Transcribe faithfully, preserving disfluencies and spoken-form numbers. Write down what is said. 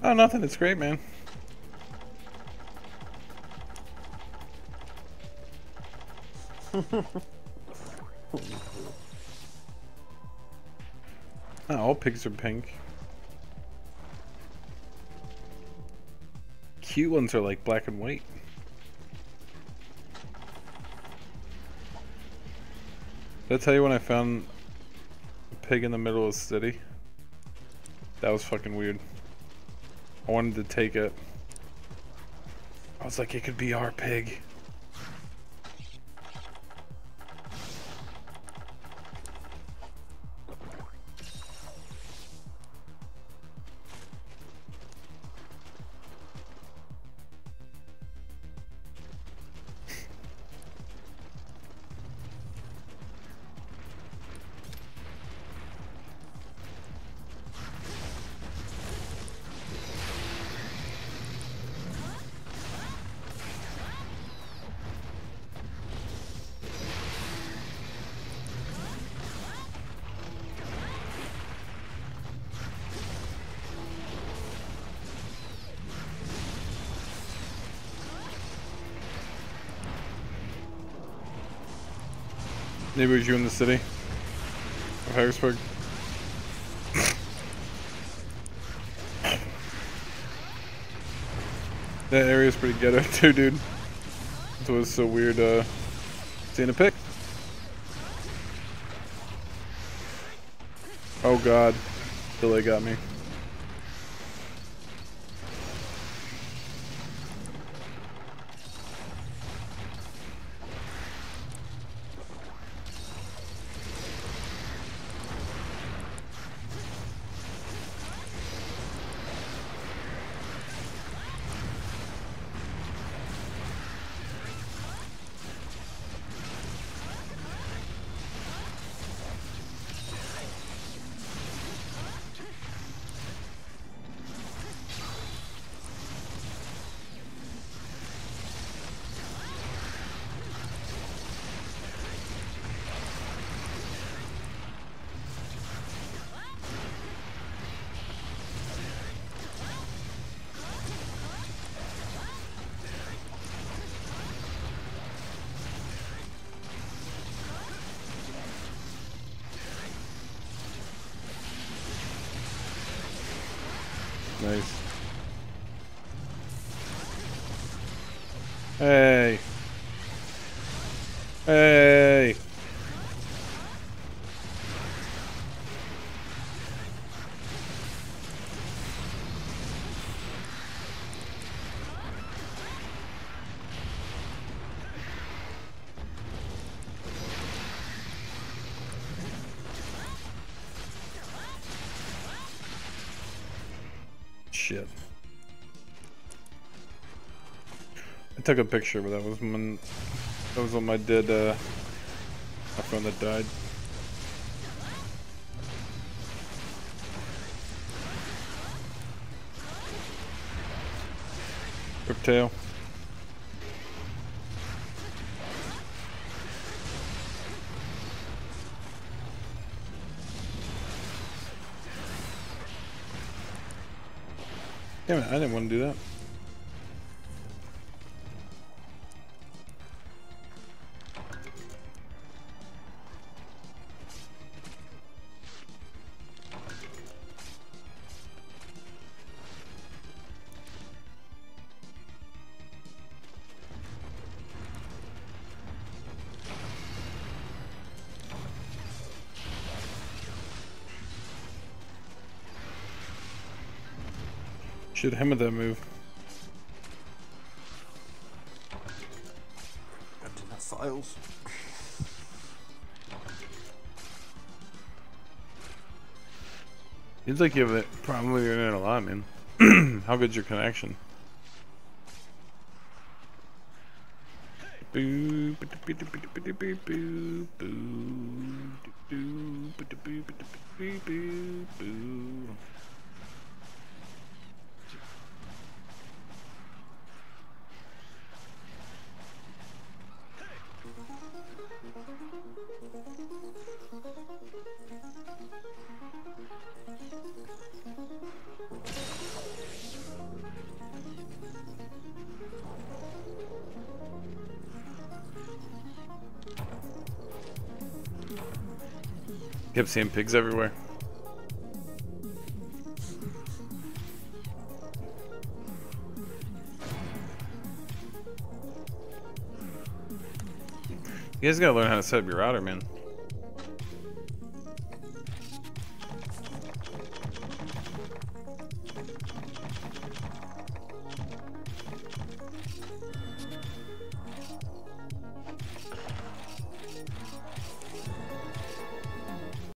Oh, nothing. It's great, man. Oh, all pigs are pink. Cute ones are like black and white. Did I tell you when I found a pig in the middle of the city? That was fucking weird. I wanted to take it. I was like, it could be our pig. Maybe it was you in the city of Harrisburg. That area's pretty ghetto too, dude. It was so weird uh, seeing a pig. Oh god, Billy got me. Nice. Hey. Hey. Shit. I took a picture, but that was when that was when my dead uh my friend that died. Riptail. Damn it, I didn't want to do that. Should hammer that move. Got enough files. Seems like you have it probably internet a lot, man. How good's your connection? Boo, boo, boo, boo, boo, boo, boo, boo, boo, boo, boo, boo. Kept seeing pigs everywhere. You guys gotta learn how to set up your router, man.